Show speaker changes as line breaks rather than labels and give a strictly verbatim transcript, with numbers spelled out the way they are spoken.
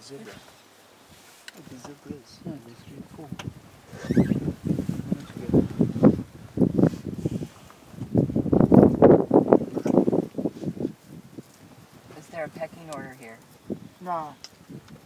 zebra. The zebras.
Yeah, there's three, four.
Is there a pecking order here?
No.